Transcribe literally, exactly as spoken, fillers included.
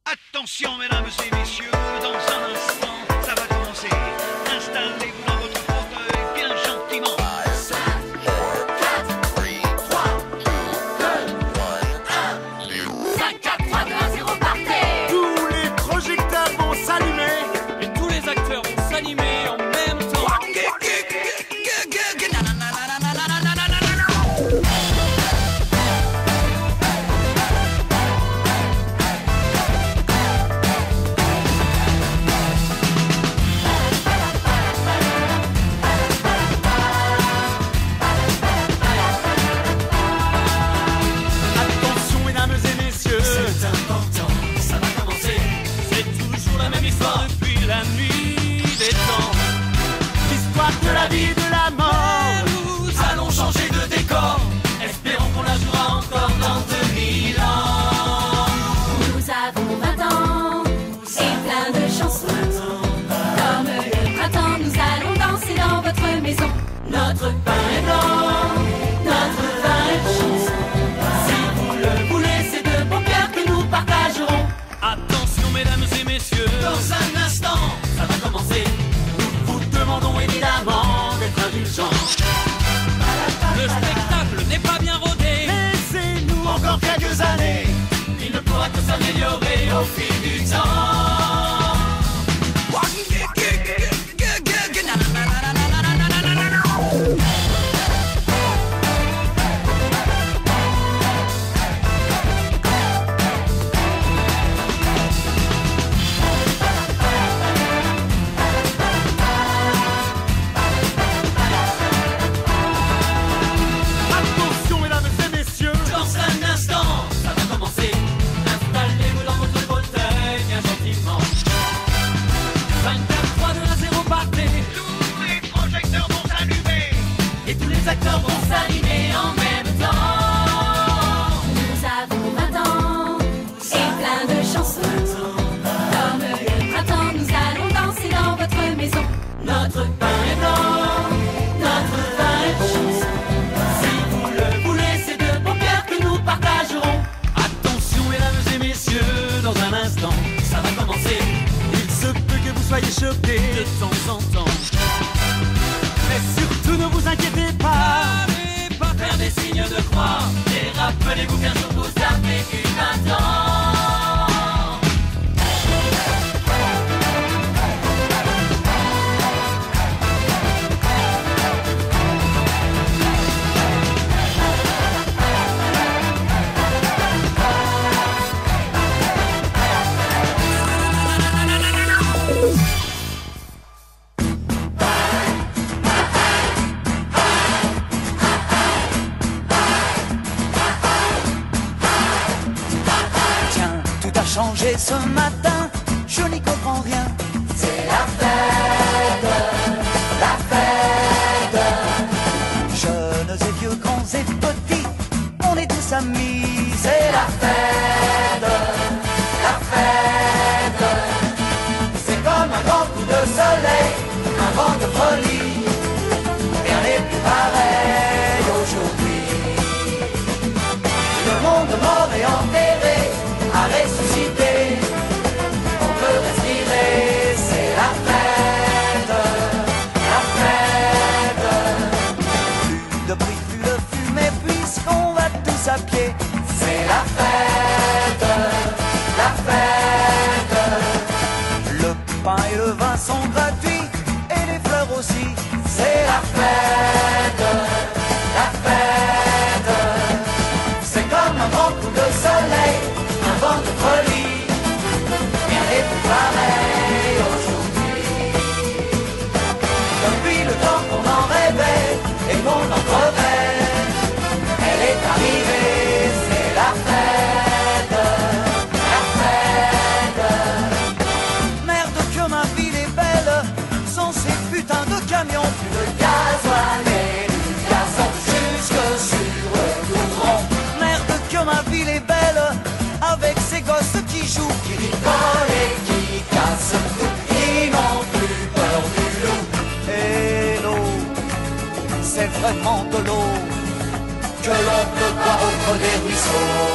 Attention mesdames et messieurs, dans un instant, ça va commencer. Installez-vous dans votre fauteuil bien gentiment. cinq, quatre, trois, deux, un, zéro, partez! Tous les projecteurs vont s'allumer Et tous les acteurs vont s'animer en même temps. Attention mesdames et messieurs, C'est important, ça va commencer. C'est toujours la même histoire depuis la nuit des temps. l'histoire de la vie et de la mort. Nous allons changer de décor. Espérons qu'on la jouera encore dans deux mille ans. Nous avons vingt ans et plein de chansons. Comme le printemps, nous allons danser dans votre maison. Notre pain est blanc, notre vin est rouge. Si vous le voulez, c'est de bon cœur que nous partagerons. Attention mesdames et messieurs, dans un instant, ça va commencer. Nous vous demandons évidemment d'être indulgents. Le spectacle n'est pas bien rodé. Laissez-nous encore quelques années. Il ne pourra que s'améliorer au fil du temps. Attention mesdames et messieurs, Dans un instant, ça va commencer. Installez-vous dans votre fauteuil bien gentiment. cinq, quatre, trois, deux, un, zéro, partez. Tous les projecteurs vont s'allumer. Et tous les acteurs vont s'animer en même temps. Nous avons vingt ans et plein de chansons. Comme le printemps, nous allons danser dans votre maison. Notre pain est blanc, notre vin est rouge. Si vous le voulez, c'est de bon cœur que nous partagerons. Attention mesdames et messieurs, dans un instant, ça va commencer. il se peut que vous soyez choqués, De temps en temps, mais surtout ne vous inquiétez pas. n'allez pas faire des signes de croix. Et rappelez-vous qu'un jour vous avez eu vingt ans. Tiens, tout a changé ce matin, je n'y comprends rien. C'est la fête, la fête. Jeunes et vieux, grands et petits, on est tous amis. C'est la fête, la fête. C'est comme un grand coup de soleil, un vent de folie. Rien n'est plus pareil aujourd'hui. Le monde mort et enterré a ressuscité. On peut respirer, c'est la fête, la fête. Plus de bruit, plus de fumée, puisqu'on va tous à pied. C'est la fête, la fête. Le pain et le vin sont gratuits, et les fleurs aussi. C'est la fête, la fête. C'est comme un grand coup de soleil, un vent de folie. Rien n'est plus pareil aujourd'hui. Depuis le temps qu'on en rêvait et qu'on en crevait, elle est arrivée, c'est la fête, la fête. Merde que ma ville est belle, sans ces putains de camions. Plus de gasoil et du gazon jusque sur le goudron. Merde que ma ville est belle, avec ces gosses qui jouent, qui rigolent et qui cassent tout, qui n'ont plus peur du loup. Et l'eau, c'est vraiment de l'eau que l'on peut boire au creux des ruisseaux.